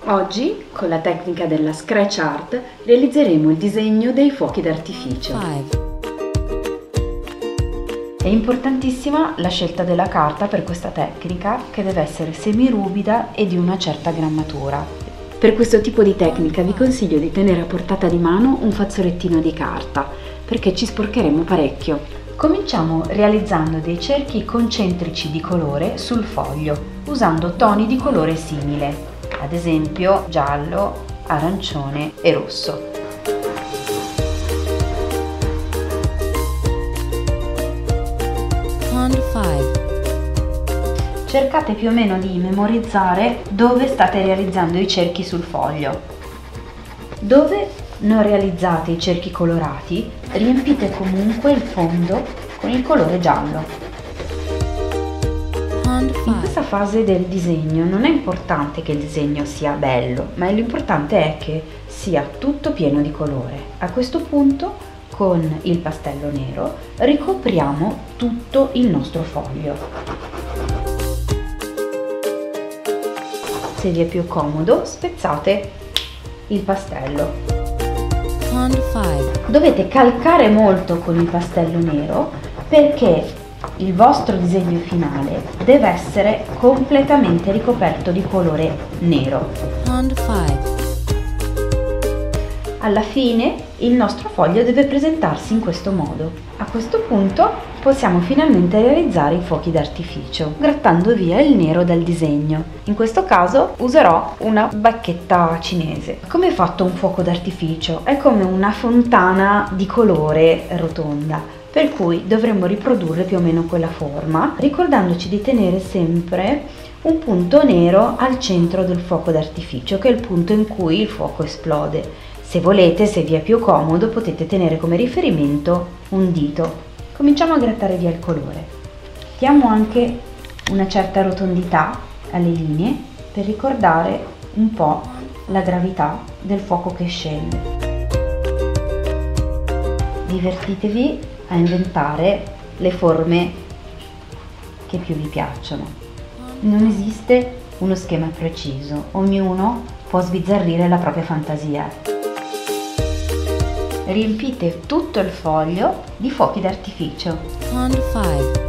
Oggi, con la tecnica della scratch art, realizzeremo il disegno dei fuochi d'artificio. È importantissima la scelta della carta per questa tecnica, che deve essere semiruvida e di una certa grammatura. Per questo tipo di tecnica vi consiglio di tenere a portata di mano un fazzolettino di carta, perché ci sporcheremo parecchio. Cominciamo realizzando dei cerchi concentrici di colore sul foglio, usando toni di colore simile, ad esempio giallo, arancione e rosso. Cercate più o meno di memorizzare dove state realizzando i cerchi sul foglio. Dove non realizzate i cerchi colorati, riempite comunque il fondo con il colore giallo. In questa fase del disegno non è importante che il disegno sia bello, ma l'importante è che sia tutto pieno di colore. A questo punto, con il pastello nero, ricopriamo tutto il nostro foglio. Se vi è più comodo, spezzate il pastello. Dovete calcare molto con il pastello nero perché il vostro disegno finale deve essere completamente ricoperto di colore nero. Alla fine il nostro foglio deve presentarsi in questo modo. A questo punto possiamo finalmente realizzare i fuochi d'artificio, grattando via il nero dal disegno. In questo caso userò una bacchetta cinese. Come è fatto un fuoco d'artificio? È come una fontana di colore rotonda, per cui dovremmo riprodurre più o meno quella forma, ricordandoci di tenere sempre un punto nero al centro del fuoco d'artificio, che è il punto in cui il fuoco esplode. Se volete, se vi è più comodo, potete tenere come riferimento un dito. Cominciamo a grattare via il colore. Diamo anche una certa rotondità alle linee per ricordare un po' la gravità del fuoco che scende. Divertitevi a inventare le forme che più vi piacciono. Non esiste uno schema preciso, ognuno può sbizzarrire la propria fantasia. Riempite tutto il foglio di fuochi d'artificio.